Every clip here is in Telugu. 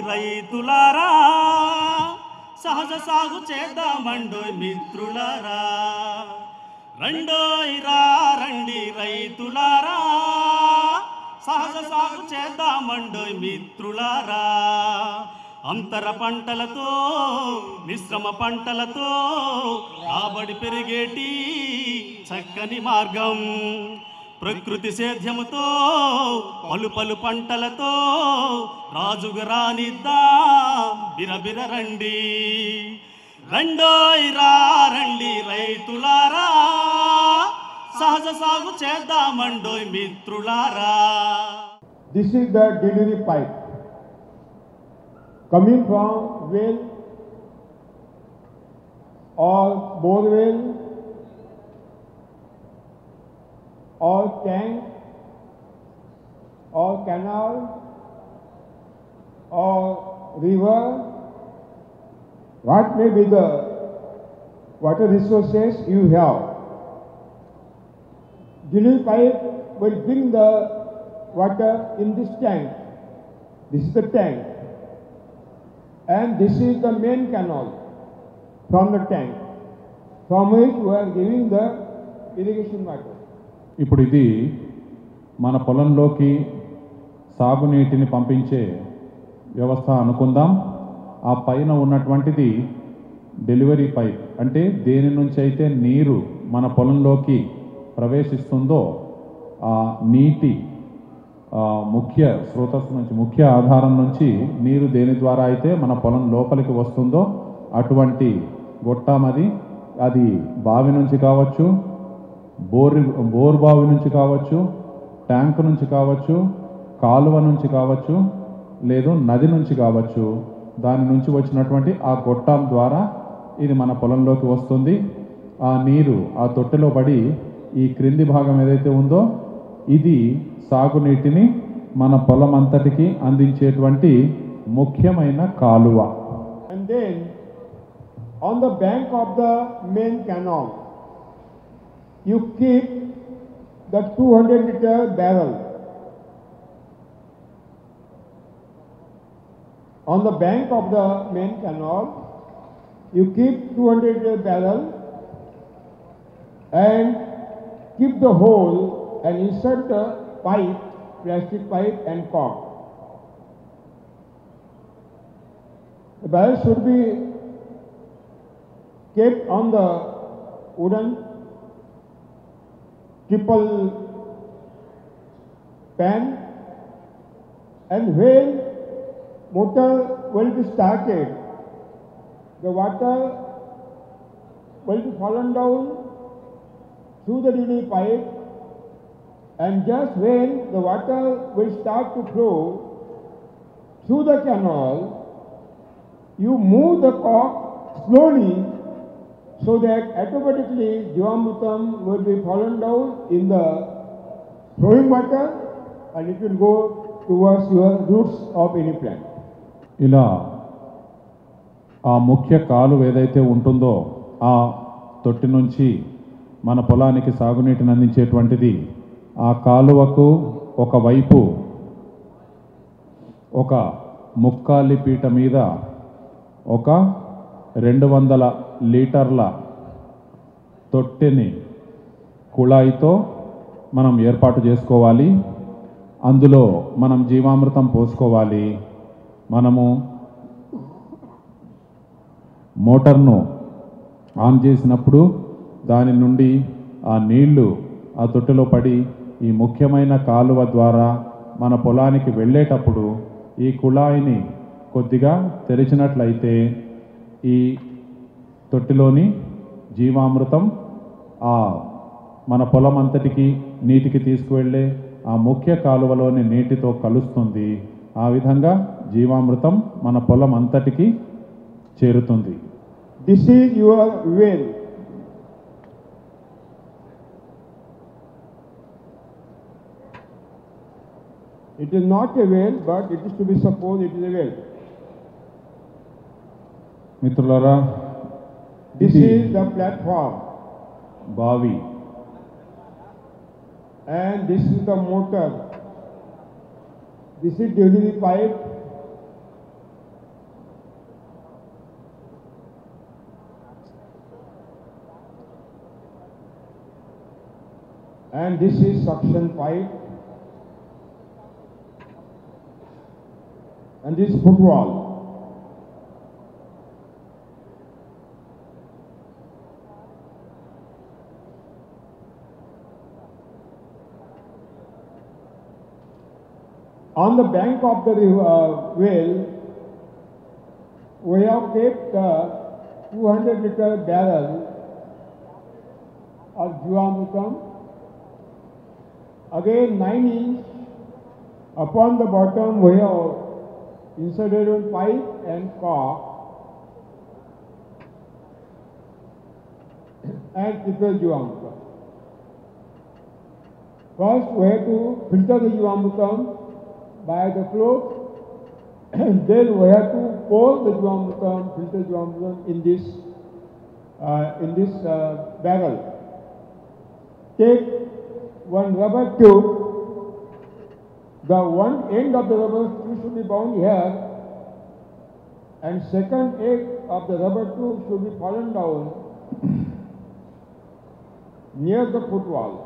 రైతులారా సహజ సాగు చేద్దామండోయ్ మిత్రులారా రండోయ్ రండి రైతులారా సహజ సాగు చేద్దామండోయ్ మిత్రులారా అంతర పంటలతో మిశ్రమ పంటలతో రాబడి పెరిగేటి చక్కని మార్గం ప్రకృతి సేద్యముతో పలు పంటలతో రాజుగా రానిద్దా బిరబిర రండి రండోయ్ రండి రైతులారా సహజ సాగు చేద్దామండోయ్ మిత్రులారా. This is the delivery pipe coming from well or borewell or tank or canal or river, what may be the water resources you have. Delivery pipe will bring the water in this tank. This is the tank. And this is the main canal from the tank, from which we are giving the irrigation water. ఇప్పుడు ఇది మన పొలంలోకి సాగునీటిని పంపించే వ్యవస్థ అనుకుందాం. ఆ పైన ఉన్నటువంటిది డెలివరీ పైప్, అంటే దేని నుంచి అయితే నీరు మన పొలంలోకి ప్రవేశిస్తుందో ఆ నీటి ముఖ్య స్రోతస్సు నుంచి, ముఖ్య ఆధారం నుంచి నీరు దేని ద్వారా అయితే మన పొలం లోపలికి వస్తుందో అటువంటి గొట్టమది. అది బావి నుంచి కావచ్చు, బోర్ బావి నుంచి కావచ్చు, ట్యాంక్ నుంచి కావచ్చు, కాలువ నుంచి కావచ్చు, లేదు నది నుంచి కావచ్చు. దాని నుంచి వచ్చినటువంటి ఆ గొట్టం ద్వారా ఇది మన పొలంలోకి వస్తుంది. ఆ నీరు ఆ తొట్టెలో పడి ఈ క్రింది భాగం ఏదైతే ఉందో ఇది సాగునీటిని మన పొలం అంతటికి అందించేటువంటి ముఖ్యమైన కాలువ. And then on the bank of the main canal you keep the 200-liter barrel. On the bank of the main canal you keep 200-liter barrel and keep the hole and insert the pipe, plastic pipe and cork. The barrel should be kept on the wooden triple pan, and when motor will be started, the water will be fallen down through the delivery pipe, and just when the water will start to flow through the canal, you move the cork slowly so that automatically Jivamrutam will be fallen down in the flowing water and it will go towards your roots of any plant. ఇలా ఆ ముఖ్య కాలువ ఏదైతే ఉంటుందో ఆ తొట్టి నుంచి మన పొలానికి సాగునీటిని అందించేటువంటిది ఆ కాలువకు ఒకవైపు ఒక ముక్కాలి పీట మీద ఒక 200 లీటర్ల తొట్టెని కుళాయితో మనం ఏర్పాటు చేసుకోవాలి. అందులో మనం జీవామృతం పోసుకోవాలి. మనము మోటార్ను ఆన్ చేసినప్పుడు దాని నుండి ఆ నీళ్లు ఆ తొట్టెలో పడి ఈ ముఖ్యమైన కాలువ ద్వారా మన పొలానికి వెళ్ళేటప్పుడు ఈ కుళాయిని కొద్దిగా తెరిచినట్లయితే ఈ తొట్టిలోని జీవామృతం ఆ మన పొలం అంతటికి నీటికి తీసుకువెళ్ళే ఆ ముఖ్య కాలువలోని నీటితో కలుస్తుంది. ఆ విధంగా జీవామృతం మన పొలం అంతటికి చేరుతుంది. This is your well. It is not a well, but it is to be supposed it is a well. మిత్రులారా, This is the platform బావి, and this is the motor. This is delivery pipe and this is suction pipe, and this footwall. On the bank of the well, we have kept a 200-liter barrel of Jivamrutam. Again 9 inch upon the bottom we have inserted one pipe and cork and prepare Jivamrutam. First we have to filter the Jivamrutam by the cloth, and then we have to pour the Jivamrutam, filter Jivamrutam in this barrel. Take one rubber tube. The one end of the rubber tube should be bound here, and second end of the rubber tube should be fallen down near the footwall.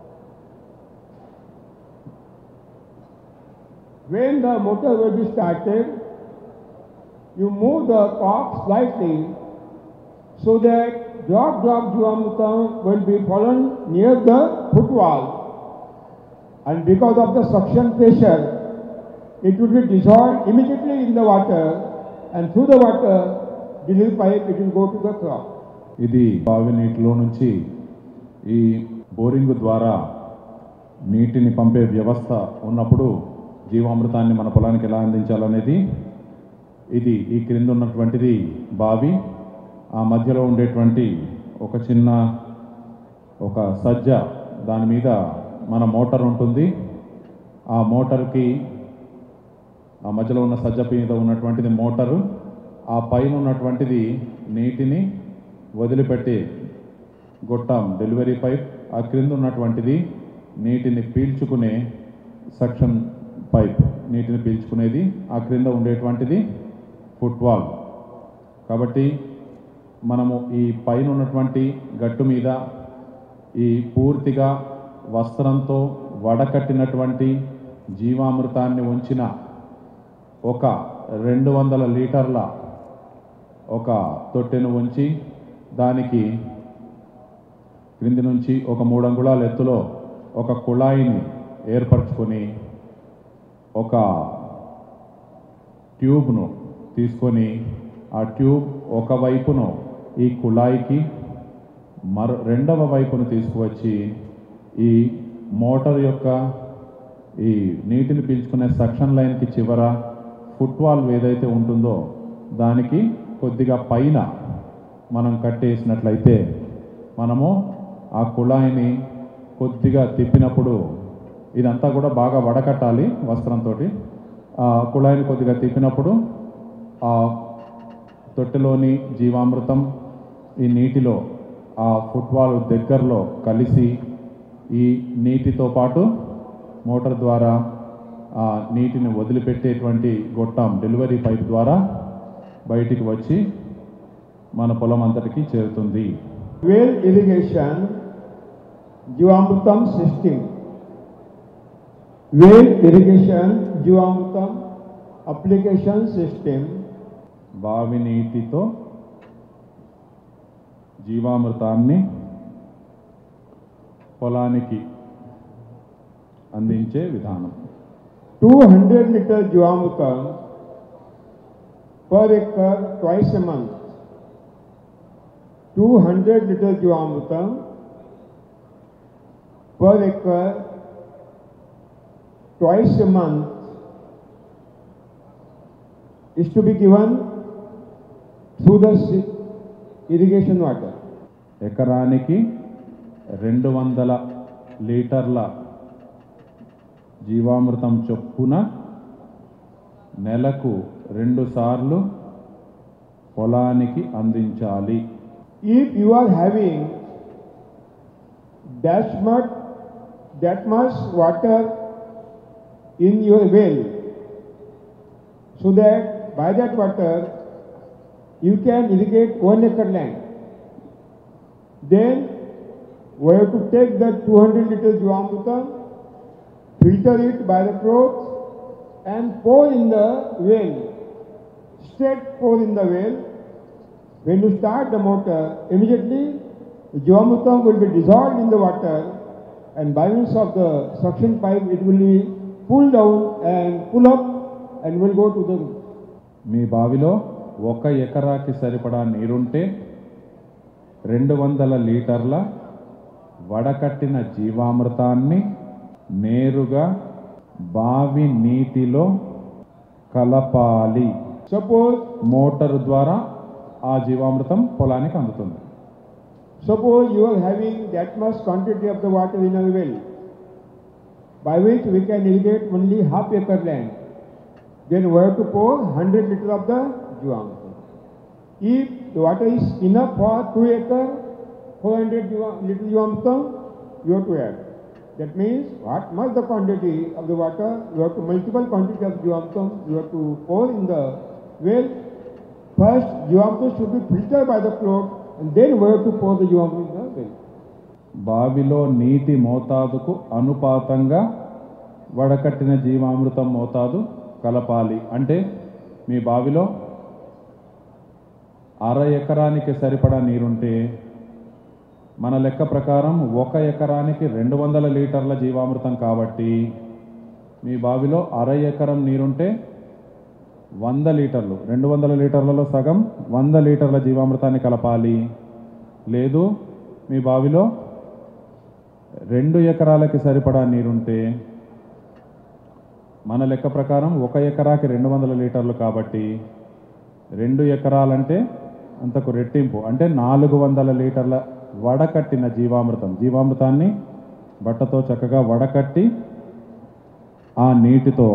When the motor will be started, you move the cork slightly so that drop Jivamrutam will be fallen near the footwall, and because of the suction pressure, it will be dissolved immediately in the water, and through the water, delivery pipe it will go to the crop. ఇది బావి నీటిలో నుంచి ఈ బోరింగ్ ద్వారా నీటిని పంపే వ్యవస్థ ఉన్నప్పుడు జీవామృతాన్ని మన పొలానికి ఎలా అందించాలనేది ఇది ఈ క్రింద ఉన్నటువంటిది బావి, ఆ మధ్యలో ఉండేటువంటి ఒక చిన్న ఒక సజ్జ, దాని మీద మన మోటార్ ఉంటుంది. ఆ మోటార్కి ఆ మధ్యలో ఉన్న సజ్జ మీద ఉన్నటువంటిది మోటారు, ఆ పైన ఉన్నటువంటిది నీటిని వదిలిపెట్టే గొట్టం డెలివరీ పైప్, ఆ క్రింద ఉన్నటువంటిది నీటిని పీల్చుకునే సక్షన్ పైప్, నీటిని పీల్చుకునేది, ఆ క్రింద ఉండేటువంటిది ఫుట్వాల్. కాబట్టి మనము ఈ పైన ఉన్నటువంటి గట్టు మీద ఈ పూర్తిగా వస్త్రంతో వడకట్టినటువంటి జీవామృతాన్ని ఉంచిన ఒక 200 లీటర్ల ఒక తొట్టెను ఉంచి దానికి క్రింది నుంచి ఒక 3 అంగుళాల ఎత్తులో ఒక కుళాయిని ఏర్పరచుకొని ఒక ట్యూబ్ను తీసుకొని ఆ ట్యూబ్ ఒక వైపును ఈ కుళాయికి రెండవ వైపును తీసుకువచ్చి ఈ మోటార్ యొక్క ఈ నీటిని పీల్చుకునే సక్షన్ లైన్కి చివర ఫుట్వాల్ ఏదైతే ఉంటుందో దానికి కొద్దిగా పైన మనం కట్టేసినట్లయితే మనము ఆ కుళాయిని కొద్దిగా తిప్పినప్పుడు, ఇదంతా కూడా బాగా వడకట్టాలి వస్త్రంతో, ఆ కుళాయిని కొద్దిగా తిప్పినప్పుడు ఆ తొట్టెలోని జీవామృతం ఈ నీటిలో ఆ ఫుట్వాల్ దగ్గరలో కలిసి ఈ నీటితో పాటు మోటార్ ద్వారా ఆ నీటిని వదిలిపెట్టేటువంటి గొట్టం డెలివరీ పైప్ ద్వారా బయటికి వచ్చి మన పొలం అంతటికి చేరుతుంది. Well irrigation Jivamrutam system. Well irrigation Jivamrutam application system. బావి నీటితో జీవామృతాన్ని పొలానికి అందించే విధానం. 200 liter Jivamrutam per acre twice a month. 200 liter Jivamrutam per acre twice a month is to be given through the irrigation water. ఎకరానికి 200 లీటర్ల జీవామృతం చొప్పున నెలకు 2 సార్లు పొలానికి అందించాలి. If you are having that much water in your well, so that by that water you can irrigate 1 acre land, then we have to take the 200 liters Jivamrutam, filter it by the cloth and pour in the well. Straight pour in the well. When you start the motor, immediately the Jivamrutam will be dissolved in the water, and by means of the suction pipe it will be pulled down and pull up and will go to the roof. మీ బావిలో 1 ఎకరాకి సరిపడా నీరుంటే 200 లీటర్ల వడకట్టిన జీవామృతాన్ని నేరుగా బావి నీటిలో కలపాలి. Suppose మోటారు ద్వారా ఆ జీవామృతం పొలానికి అందుతుంది. you are having that much quantity of the water in a well, by which we can irrigate only half acre land. Then we have to pour 100 liters of the Jivamrutam. If the water is enough for 2 acre, 400 liters Jivamrutam you have to add. That means what much the quantity of the water, you have to multiple quantity of Jivamrutam you have to pour in the well. First Jivamrutam should be filtered by the cloth, and then we have to pour the Jivamrutam in the well. బావిలో నీటి మోతాదుకు అనుపాతంగా వడకట్టిన జీవామృతం మోతాదు కలపాలి. అంటే మీ బావిలో 1/2 ఎకరానికి సరిపడా నీరుంటే మన లెక్క ప్రకారం 1 ఎకరానికి 200 లీటర్ల జీవామృతం కాబట్టి మీ బావిలో 1/2 ఎకరం నీరుంటే 100 లీటర్లు, 200 లీటర్లలో సగం 100 లీటర్ల జీవామృతాన్ని కలపాలి. లేదు మీ బావిలో 2 ఎకరాలకి సరిపడా నీరుంటే మన లెక్క ప్రకారం 1 ఎకరాకి 200 లీటర్లు కాబట్టి 2 ఎకరాలంటే అంతకు రెట్టింపు, అంటే 400 లీటర్ల వడకట్టిన జీవామృతాన్ని బట్టతో చక్కగా వడకట్టి ఆ నీటితో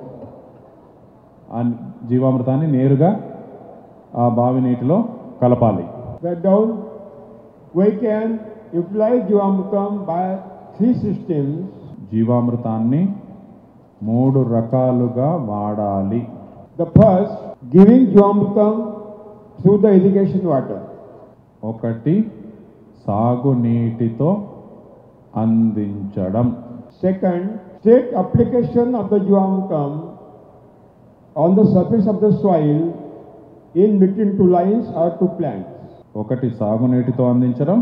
ఆ జీవామృతాన్ని నేరుగా ఆ బావి నీటిలో కలపాలి. That down we can utilize Jivamrutam by 3 systems. జీవామృతాన్ని 3 రకాలుగా వాడాలి. The first, giving Jivamrutam through the irrigation water. ఒకటి సాగునీటితో అందించడం. Second, straight application of the Jivamrutam on the surface of the soil in between 2 lines or 2 plants. ఒకటి సాగునీటితో అందించడం,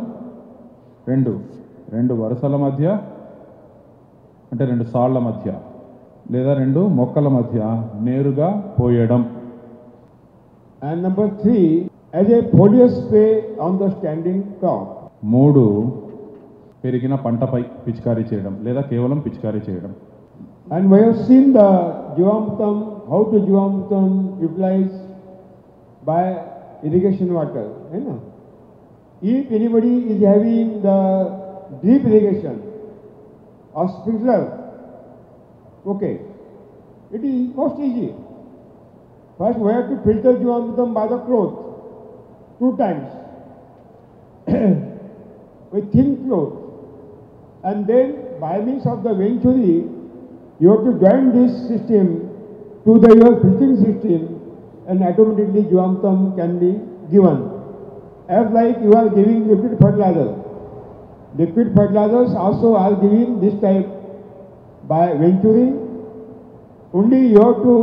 రెండు వరుసల మధ్య అంటే 2 సాళ్ల మధ్య లేదా 2 మొక్కల మధ్య నేరుగా పోయడం. And number 3, as a foliar spray on the standing crop. 3 పెరిగిన పంటపై పిచికారీ చేయడం లేదా కేవలం పిచికారీ చేయడం. And we have seen the Jivamrutam, how to Jivamrutam utilize by irrigation water. You know? If anybody is having the drip irrigation or sprinkler, okay, it is most easy. First we have to filter Jivamrutam by the cloth 2 times with thin cloth, and then by means of the venturi you have to join this system to your filtering system, and automatically Jivamrutam can be given. As like you are giving liquid fertilizer. Liquid fertilizers also are given this type by venturi. Only you have to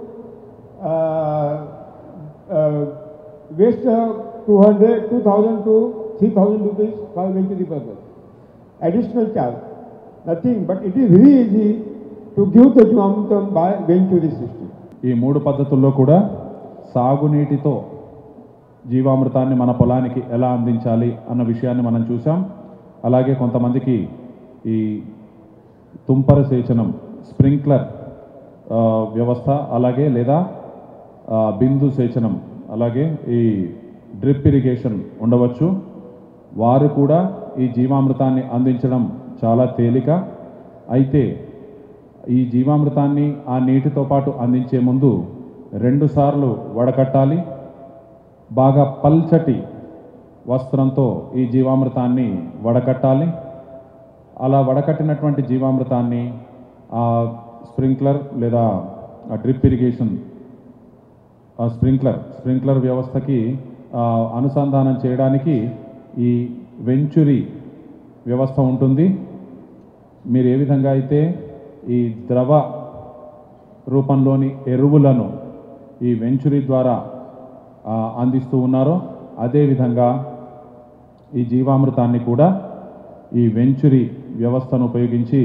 waste 2,000 to 3,000 rupees for venturi purpose. Additional charge. Nothing, but it is very easy to give the Jivamrutam by venturi system. ఈ 3 పద్ధతుల్లో కూడా సాగునీటితో జీవామృతాన్ని మన పొలానికి ఎలా అందించాలి అన్న విషయాన్ని మనం చూసాం. అలాగే కొంతమందికి ఈ తుంపర సేచనం, స్ప్రింక్లర్ వ్యవస్థ, అలాగే లేదా బిందు సేచనం, అలాగే ఈ డ్రిప్ ఇరిగేషన్ ఉండవచ్చు. వారు కూడా ఈ జీవామృతాన్ని అందించడం చాలా తేలిక. అయితే ఈ జీవామృతాన్ని ఆ నీటితో పాటు అందించే ముందు 2 సార్లు వడకట్టాలి. బాగా పల్చటి వస్త్రంతో ఈ జీవామృతాన్ని వడకట్టాలి. అలా వడకట్టినటువంటి జీవామృతాన్ని ఆ స్ప్రింక్లర్ లేదా ఆ డ్రిప్ ఇరిగేషన్ స్ప్రింక్లర్ వ్యవస్థకి అనుసంధానం చేయడానికి ఈ వెంచురీ వ్యవస్థ ఉంటుంది. మీరు ఏ విధంగా అయితే ఈ ద్రవ రూపంలోని ఎరువులను ఈ వెంచురీ ద్వారా అందిస్తూ ఉన్నారో అదేవిధంగా ఈ జీవామృతాన్ని కూడా ఈ వెంచురీ వ్యవస్థను ఉపయోగించి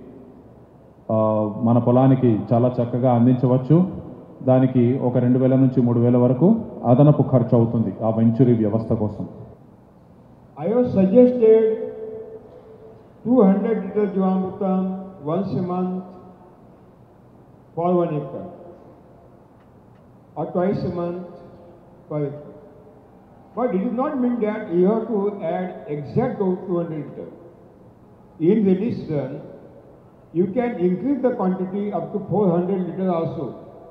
మన పొలానికి చాలా చక్కగా అందించవచ్చు. దానికి ఒక 2,000 నుంచి 3,000 వరకు అదనపు ఖర్చు అవుతుంది ఆ వెంచురీ వ్యవస్థ కోసం. I have suggested 200 liter Jivamrutam once a month for 1 acre or twice a month per acre. But it does not mean that you have to add exact 200 liter. In addition, you can increase the quantity up to 400 liter also,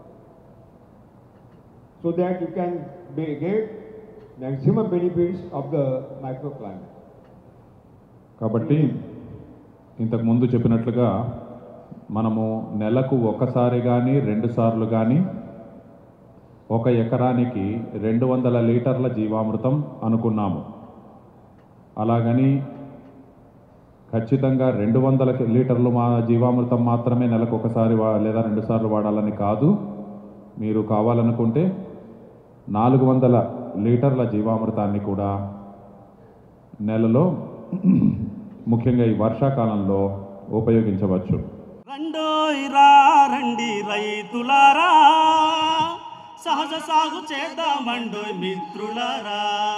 so that you can get maximum benefits of the microclimate. కాబట్టి ఇంతకు ముందు చెప్పినట్లుగా మనము నెలకు ఒకసారి కానీ 2 సార్లు కానీ 1 ఎకరానికి 200 లీటర్ల జీవామృతం అనుకున్నాము. అలాగని ఖచ్చితంగా 200 లీటర్లు జీవామృతం మాత్రమే నెలకు ఒకసారి లేదా 2 సార్లు వాడాలని కాదు. మీరు కావాలనుకుంటే 400 లీటర్ల జీవామృతాన్ని కూడా నెలలో ముఖ్యంగా ఈ వర్షాకాలంలో ఉపయోగించవచ్చు. రండి రైతులారా, సహజ సాగు చేద్దామండోయ్ మిత్రులారా.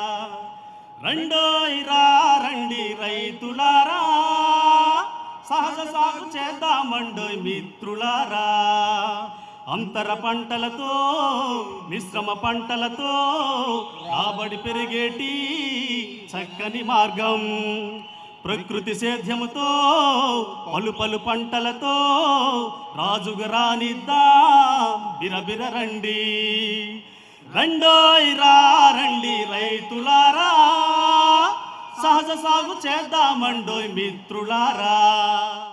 రండి రైతులారా, సహజ సాగు చేద్దామండోయ్ మిత్రులారా. అంతర పంటలతో మిశ్రమ పంటలతో రాబడి పెరిగేటి చక్కని మార్గం. ప్రకృతి సేద్యముతో పలు పంటలతో రాజుగా రానిద్దా బిరబిర రండి. రండి రైతులారా, సహజ సాగు చేద్దామండోయ్ మిత్రులారా.